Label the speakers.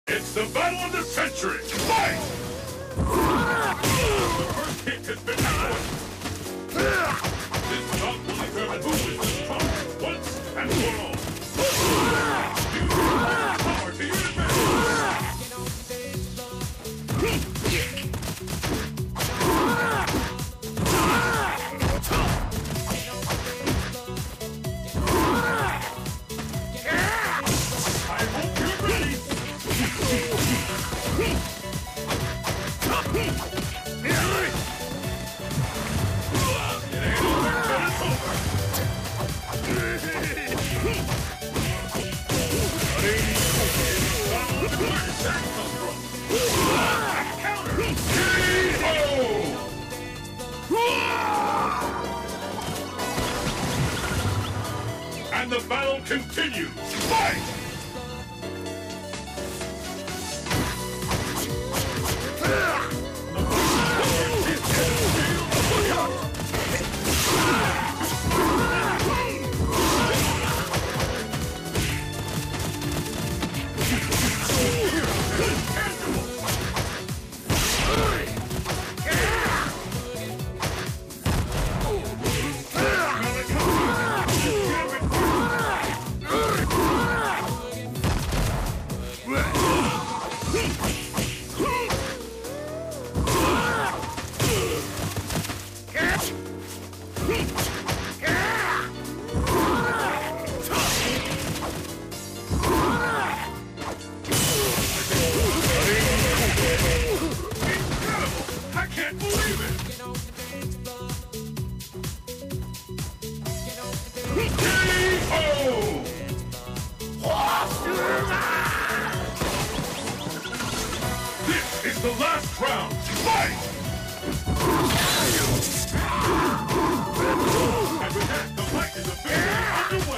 Speaker 1: It's the battle of the century! Fight! The first hit has been out. This bout will determine who is the strongest once and for all. Use your power to your advantage. I hope you're ready. And the battle continues. Fight! This is the last round. Fight! And with that, the fight is officially underway.